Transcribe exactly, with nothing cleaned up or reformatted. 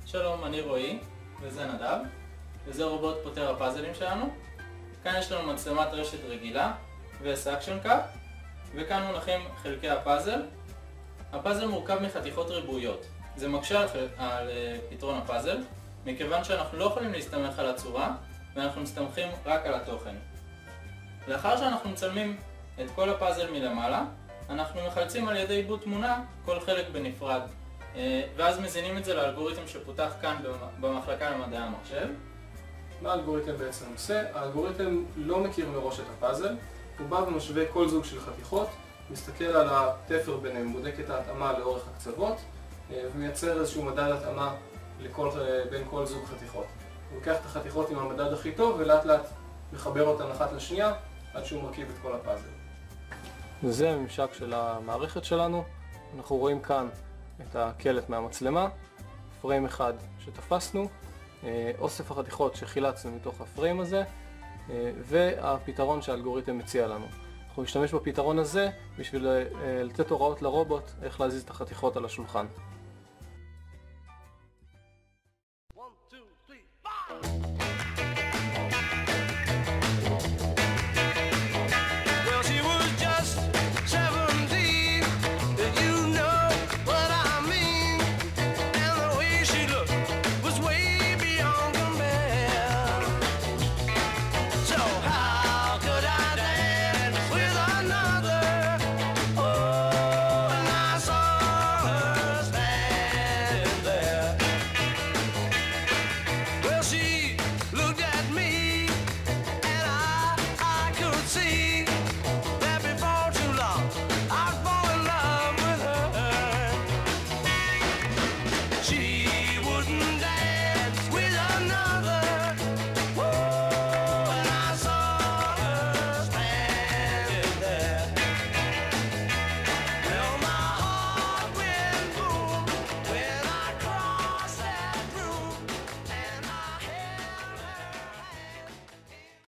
שלום, אני רועי, וזה נדב, וזה רובוט פותר הפאזלים שלנו. כאן יש לנו מצלמת רשת רגילה וסאקשן קאפ, וכאן מונחים חלקי הפאזל. הפאזל מורכב מחתיכות ריבועיות. זה מקשה על, על פתרון הפאזל, מכיוון שאנחנו לא יכולים להסתמך על הצורה, ואנחנו מסתמכים רק על התוכן. לאחר שאנחנו מצלמים את כל הפאזל מלמעלה, אנחנו מחלצים על ידי עיבוד תמונה כל חלק בנפרד, ואז מזינים את זה לאלגוריתם שפותח כאן במחלקה למדעי המחשב. מה האלגוריתם בעצם עושה? האלגוריתם לא מכיר מראש את הפאזל, הוא בא ומשווה כל זוג של חתיכות, מסתכל על התפר ביניהם, בודק את ההתאמה לאורך הקצוות, ומייצר איזשהו מדד התאמה לכל, בין כל זוג חתיכות. הוא לוקח את החתיכות עם המדד הכי טוב ולאט לאט מחבר אותן אחת לשנייה עד שהוא מרכיב את כל הפאזל. וזה הממשק של המערכת שלנו. אנחנו רואים כאן את הקלט מהמצלמה, פריים אחד שתפסנו, אוסף החתיכות שחילצנו מתוך הפריים הזה, והפתרון שהאלגוריתם מציע לנו. אנחנו נשתמש בפתרון הזה בשביל לתת הוראות לרובוט איך להזיז את החתיכות על השולחן. one, two